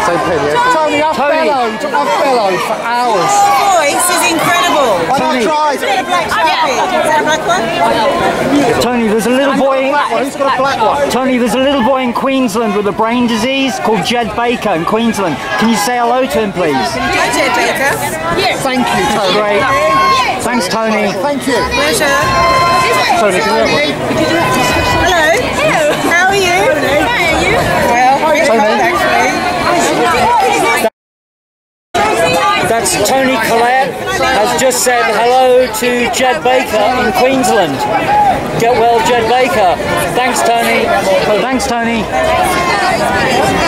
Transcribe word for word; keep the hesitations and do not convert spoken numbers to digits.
Tony, I've bellowed, I've bellowed for hours. Your voice is incredible. And I tried. Is that a black Sharpie? Is that a black one? Tony, there's a little boy. Who's got a black one? Tony, there's a little boy in Queensland with a brain disease called Jed Baker in Queensland. Can you say hello to him, please? Hi, Jed Baker. Yes. Thank you, Tony. Great. Thanks, Tony. Thank you. Pleasure. Tony, can you help me? Hello. Hello. How are you? How are you? Well, pretty cold, actually. That's Toni Collette has just said hello to Jed Baker in Queensland. Get well, Jed Baker. Thanks, Tony. Thanks, Tony.